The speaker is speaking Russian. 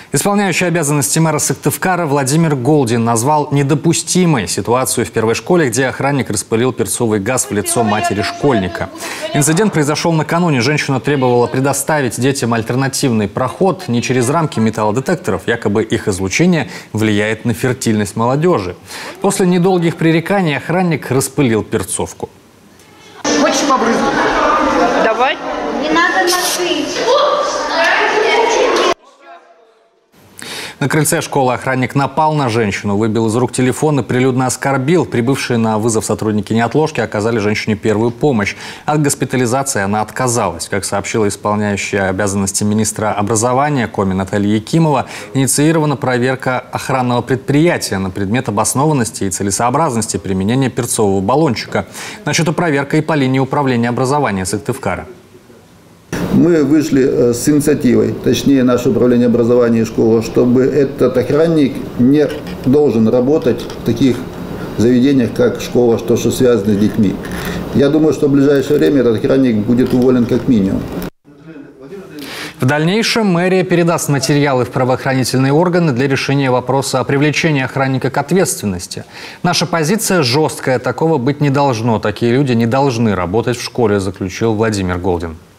Исполняющий обязанности мэра Сыктывкара Владимир Голдин назвал недопустимой ситуацию в первой школе, где охранник распылил перцовый газ в лицо матери школьника. Инцидент произошел накануне. Женщина требовала предоставить детям альтернативный проход не через рамки металлодетекторов. Якобы их излучение влияет на фертильность молодежи. После недолгих пререканий охранник распылил перцовку. Хочешь побрызгать? Давай. Не надо носить. На крыльце школы охранник напал на женщину, выбил из рук телефон и прилюдно оскорбил. Прибывшие на вызов сотрудники неотложки оказали женщине первую помощь. От госпитализации она отказалась. Как сообщила исполняющая обязанности министра образования Коми Наталья Якимова, инициирована проверка охранного предприятия на предмет обоснованности и целесообразности применения перцового баллончика. Начата проверка и по линии управления образования Сыктывкара. Мы вышли с инициативой, точнее наше управление образования и школы, чтобы этот охранник не должен работать в таких заведениях, как школа, что связано с детьми. Я думаю, что в ближайшее время этот охранник будет уволен как минимум. В дальнейшем мэрия передаст материалы в правоохранительные органы для решения вопроса о привлечении охранника к ответственности. Наша позиция жесткая, такого быть не должно. Такие люди не должны работать в школе, заключил Владимир Голдин.